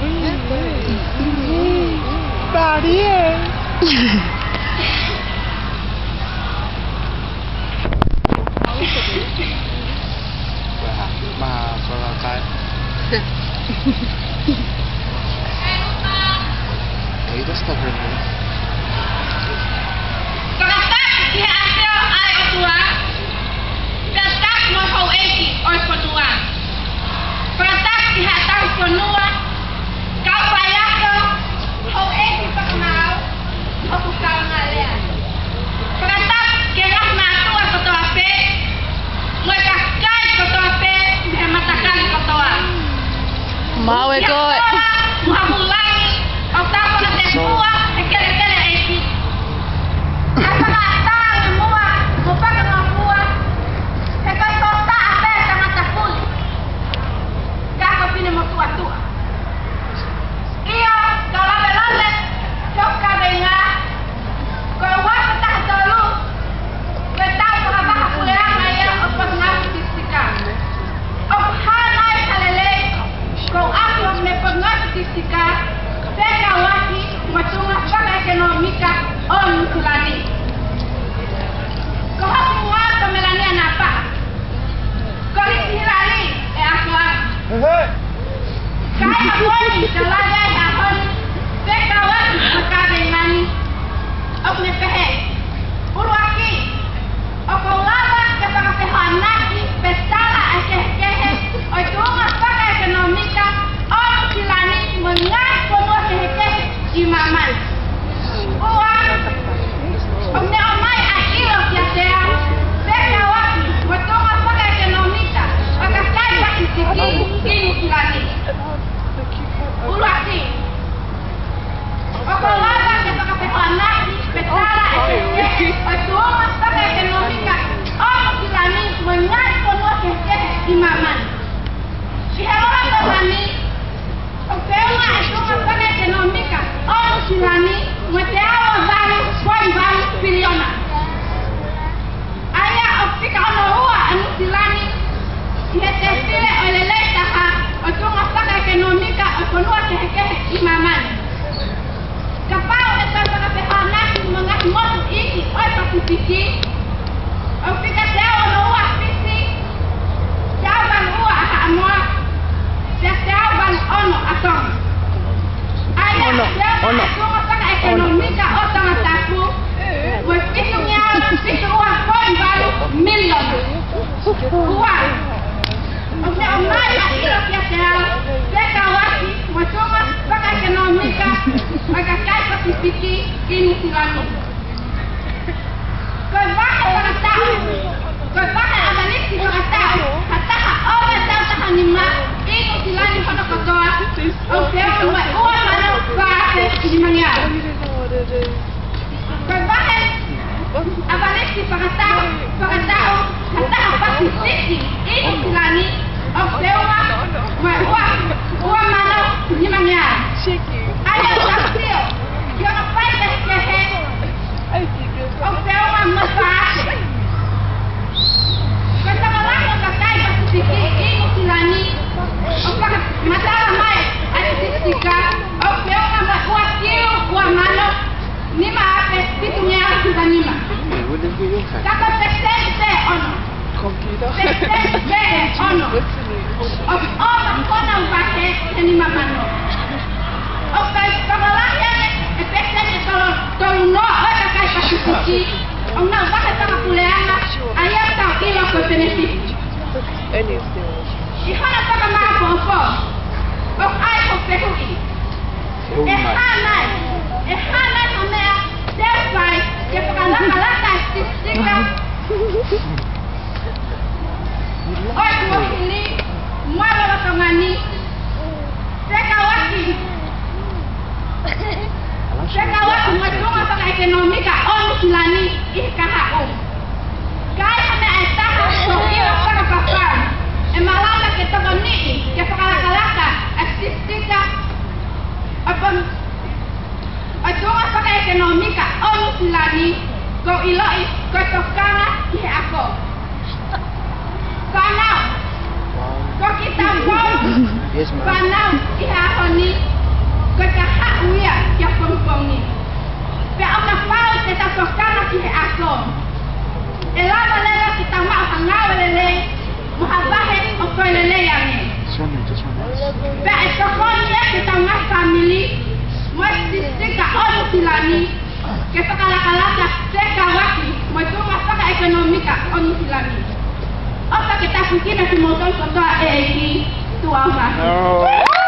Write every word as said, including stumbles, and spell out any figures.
Daddy. Mà sao là cái ấy rất là huyền bí. Pagkatapos ihaasyo ay otua, pagkatapos mo hau eki oy kotua. Pagkatapos ihatang konua, kau payako hau eki pagmau, hau kukau ngalea. Pagkatapos kerap natua kotua pe, mo kakay kotua pe, matakan kotua. Mau ikut. Muhamulangi, otak na tesua, ekele-kele eki. Apa kata semua, lupa kemampuan. Hebat kota apa yang sangat takut. Kau kau pilih mau tua-tua. Iya, kalau belalet, kau kabenya. Kau buat tak dulu. Kau tahu apa kepulehan ayah apa ngaku distika. Apa hanai kalele. Kau aku mepengaruhi distika. Saya waki macam apa ekonomika on kulani. Kau semua ke Melania Napa'a. Kau hilali eh aku ah. Kau boleh jalan tahun. Saya waki makan dengan aku nepehe. Urwaki. Aku lama kepada kehanati pesala akeh-keh. Aku apa ekonomika on kulani mengaku imaman. Uang, omne omai akilo kiasea, seka waki, watonga paka ekonomika, wakakai pakisiki, kini kilani. Ulwaki, okolaba kepada pehanaki, petala ekeke, watonga paka ekonomika, om kilani, mengai kono keke imaman. Sihawa tamani, okewa etunga paka ekonomika, om kilani, mateawa vale, boy vale, biliona. Aya opika ono hua anu kilani, ihetesile olele taha, otunga paka ekonomika, okonua kehekehe imaman. Kapau etan paka pehanaki, mengat motu iki, oi pasifiki, opika teawa ono hua pisi, teawa ban hua aha amoa, teawa ban ono atong. Aya teawa atunga paka ekonomika, otong ataku, wes pisu nyawa, pisu uang poin baru, milion. Uang. Oke, omai la ilo kia teawa, seka waki, wacuma paka ekonomika, maka kai pasifiki, kini silani. Kau bahas paka tau, kau bahas abalisi paka tau, hataha owe tau taha nima, inu silani pada kotoa, oke, uwe uwe mana bahasa inimanya. Kau bahas abalisi paka tau, paka tau, hataha pasifiki, inu silani, oke, uwe uwe uwe mana inimanya. Ayo taksio, yono pai kehe, oke, uwe masahase. Kata malako kakai pasifiki, inu silani, oke, masalah mai, ada distika, oke, uwe uwe kiu, uwe mano, nima ape, pitunya sudah nima. Kata pesen se ono, pesen se ono, oke, oke, kona upake, nima mano. Oke, kamalahnya, pesen se tolong, tolong no, oke, kakai pasifiki, oke, upake sama kuleana, ayat tau ilo ke benefit. Ihana paka maa popo, oke, ai popehui. Ehanai, ehanai hamea, selfai, kepakalaka-laka stika. Oi kuwakili, mwala wakamani, seka waki. Seka waki mwatunga paka ekonomika, onu kilani, ihkaha um. Kai hamea etaha, so iyo paka papan. Emalala ketogoni, kepakalaka-laka, asistika. Apa atunga paka ekonomika onu silani ko iloi ko tokana ki ako kanau ko kita pon kanau ki ako ni ko ta hauia kia pongpongi. Pe ona pau te ta tokana ki he ako. E lava leva ki ta maa hangawa lele, muhabahe o koe lele yange. Pe e tokoni e ki ta ngai family, mo e stika onu silani, ke whakalakalaka teka waki, mo e tunga whaka ekonomika onu silani. Osa ke ta kukina ki moton kotoa e e ki tuawa.